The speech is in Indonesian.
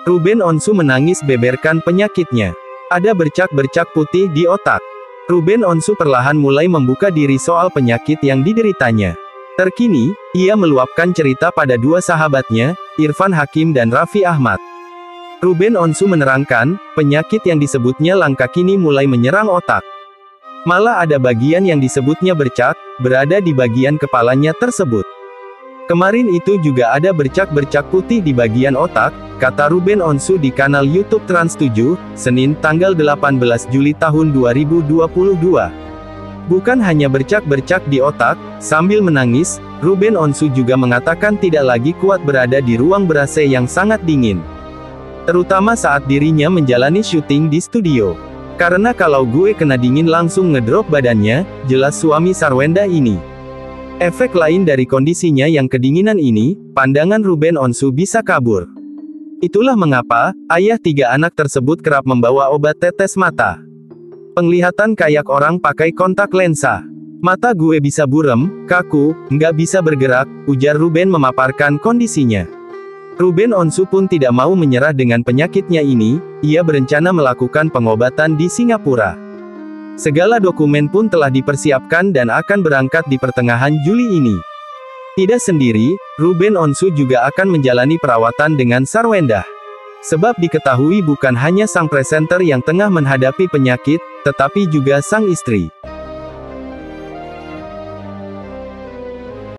Ruben Onsu menangis beberkan penyakitnya. Ada bercak-bercak putih di otak. Ruben Onsu perlahan mulai membuka diri soal penyakit yang dideritanya. Terkini, ia meluapkan cerita pada dua sahabatnya, Irfan Hakim dan Raffi Ahmad. Ruben Onsu menerangkan, penyakit yang disebutnya langka kini mulai menyerang otak. Malah ada bagian yang disebutnya bercak, berada di bagian kepalanya tersebut. Kemarin itu juga ada bercak-bercak putih di bagian otak, kata Ruben Onsu di kanal YouTube Trans 7, Senin tanggal 18 Juli tahun 2022. Bukan hanya bercak-bercak di otak, sambil menangis, Ruben Onsu juga mengatakan tidak lagi kuat berada di ruang ber-AC yang sangat dingin. Terutama saat dirinya menjalani syuting di studio. Karena kalau gue kena dingin langsung ngedrop badannya, jelas suami Sarwenda ini. Efek lain dari kondisinya yang kedinginan ini, pandangan Ruben Onsu bisa kabur. Itulah mengapa, ayah tiga anak tersebut kerap membawa obat tetes mata. Penglihatan kayak orang pakai kontak lensa. Mata gue bisa burem, kaku, nggak bisa bergerak, ujar Ruben memaparkan kondisinya. Ruben Onsu pun tidak mau menyerah dengan penyakitnya ini, ia berencana melakukan pengobatan di Singapura. Segala dokumen pun telah dipersiapkan dan akan berangkat di pertengahan Juli ini. Tidak sendiri, Ruben Onsu juga akan menjalani perawatan dengan Sarwenda. Sebab diketahui bukan hanya sang presenter yang tengah menghadapi penyakit, tetapi juga sang istri.